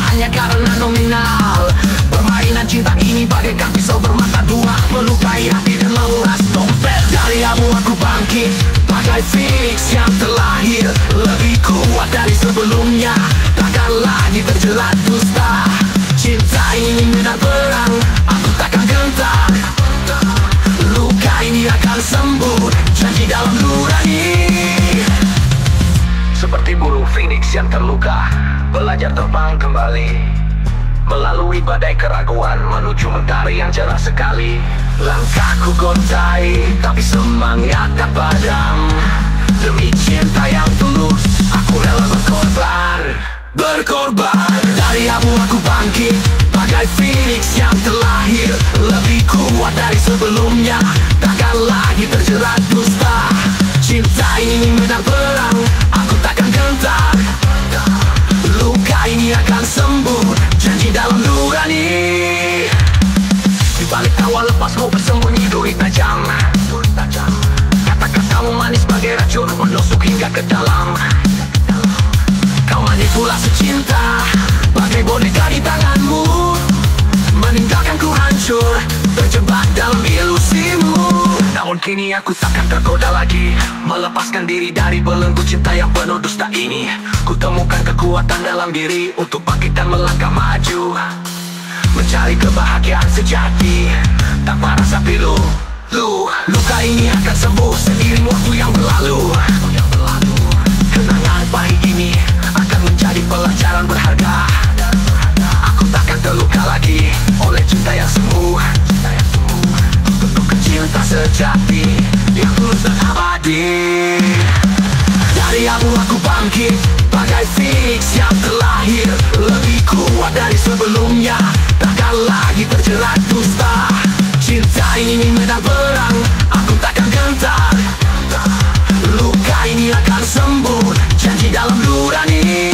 hanya karena nominal. Permainan cinta ini bagaikan pisau bermata dua, melukai hati dan menguras dompet. Dari abu aku bangkit, bagai Phoenix yang terlahir, lebih kuat dari sebelumnya, takkan lagi terjerat dusta. Cinta ini medan perang, aku takkan gentar. Luka ini akan sembuh, janji dalam nurani. Seperti burung Phoenix yang terluka, belajar terbang kembali, melalui badai keraguan, menuju mentari yang cerah sekali. Langkahku gontai, tapi semangat tak padam. Demi cinta yang tulus, aku rela berkorban. Berkorban. Dari abu aku bangkit, bagai Phoenix yang terlahir, lebih kuat dari sebelumnya, takkan lagi terjerat dusta. Cinta ini medan perang, aku takkan gentar. Luka ini akan sembuh, janji dalam nurani. Di balik tawa lepas kau bersembunyi duri tajam. Kata-katamu manis bagai racun, menusuk hingga ke dalam. Kau manipulasi cinta, bagai boneka di tanganmu, meninggalkan ku hancur, terjebak dalam ilusimu. Namun kini aku takkan tergoda lagi, melepaskan diri dari belenggu cinta yang penuh dusta ini. Ku temukan kekuatan dalam diri untuk bangkit dan melangkah maju, mencari kebahagiaan sejati tanpa rasa pilu. Luka ini akan sembuh seiring waktu yang berlalu. Kenangan pahit ini akan menjadi pelajaran berharga. Aku takkan terluka lagi oleh cinta yang semu. Untuk cinta sejati yang tulus dan abadi. Dari abu aku bangkit, bagai Phoenix yang terlahir, lebih kuat dari sebelumnya, takkan lagi terjerat dusta. Cinta ini medan perang, aku takkan gentar. Luka ini akan sembuh, janji dalam nurani.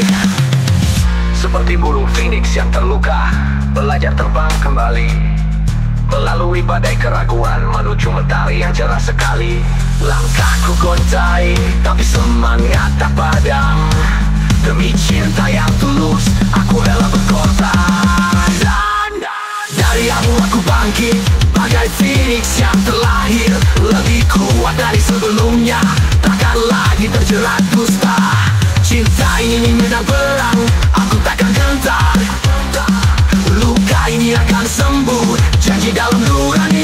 Seperti burung Phoenix yang terluka, belajar terbang kembali, melalui badai keraguan, menuju mentari yang cerah sekali. Langkahku gontai, tapi semangat tak padam. Demi cinta yang tulus, aku rela berkorban. Dari abu aku bangkit, bagai Phoenix yang terlahir, lebih kuat dari sebelumnya, takkan lagi terjerat dusta. Cinta ini medan perang, aku takkan gentar. Luka ini akan sembuh, janji dalam nurani.